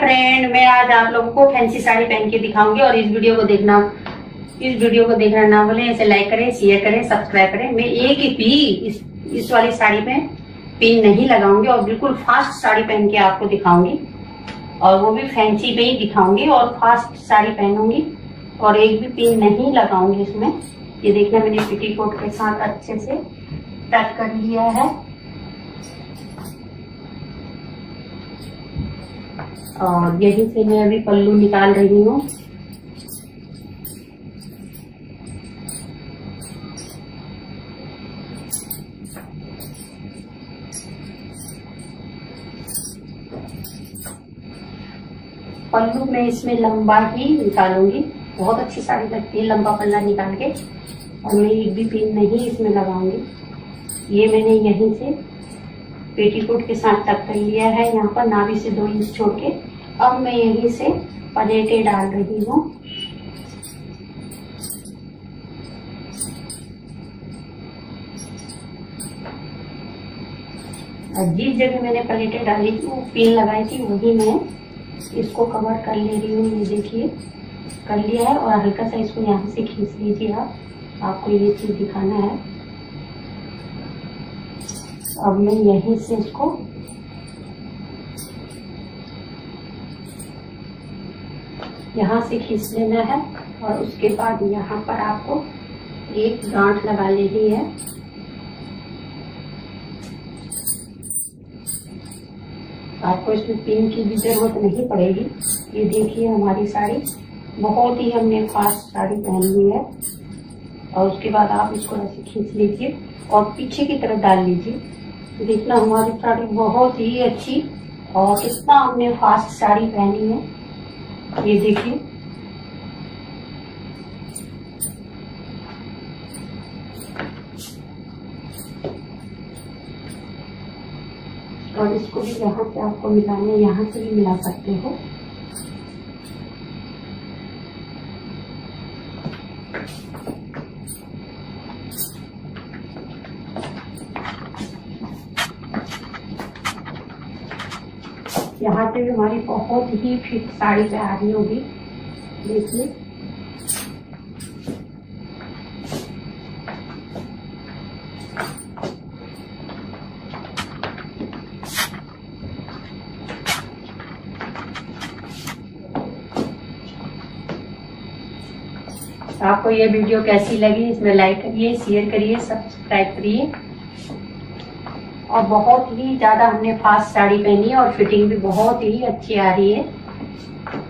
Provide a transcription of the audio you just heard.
Friend, मैं आज आप लोगों को फैंसी साड़ी पहन के दिखाऊंगी और इस वीडियो को देखना ना भूलें। इसे लाइक करें, शेयर करें, सब्सक्राइब करें। मैं एक भी इस वाली साड़ी में पिन नहीं लगाऊंगी और बिल्कुल फास्ट साड़ी पहन के आपको दिखाऊंगी और वो भी फैंसी पे ही दिखाऊंगी और फास्ट साड़ी पहनूंगी और एक भी पिन नहीं लगाऊंगी इसमें। ये देखना, मैंने पेटीकोट के साथ अच्छे से टक कर लिया है और यही से मैं अभी पल्लू निकाल रही हूँ। पल्लू में इसमें लंबा ही निकालूंगी, बहुत अच्छी साड़ी लगती है लंबा पल्ला निकाल के। और मैं एक भी पिन नहीं इसमें लगाऊंगी। ये मैंने यहीं से पेटीकोट के साथ टक कर लिया है, यहाँ पर नाभि से 2 इंच छोड़ के। अब मैं यहीं से पलेटे डाल रही हूँ। और जिस जगह मैंने पलेटे डाली थी, वो पिन लगाई थी, वही मैं इसको कवर कर ले रही हूँ। ये देखिए कर लिया है और हल्का सा इसको यहाँ से खींच लीजिए आप, आपको ये चीज दिखाना है। अब मैं यहीं से इसको यहाँ से खींच लेना है और उसके बाद यहाँ पर आपको एक गांठ लगा लेनी है। आपको इसमें पिन की भी जरूरत नहीं पड़ेगी। ये देखिए हमारी साड़ी बहुत ही हमने फास्ट साड़ी पहन ली है और उसके बाद आप इसको ऐसे खींच लीजिए और पीछे की तरफ डाल लीजिए। देखना हमारी साड़ी बहुत ही अच्छी और कितना हमने फास्ट साड़ी पहनी है। ये देखिए और इसको भी यहाँ से आपको मिलाना है, यहाँ से भी मिला सकते हो। यहाँ से भी हमारी बहुत ही फिट साड़ी तैयार होगी। देखिए आपको ये वीडियो कैसी लगी, इसमें लाइक करिए, शेयर करिए, सब्सक्राइब करिए। और बहुत ही ज्यादा हमने फास्ट साड़ी पहनी है और फिटिंग भी बहुत ही अच्छी आ रही है।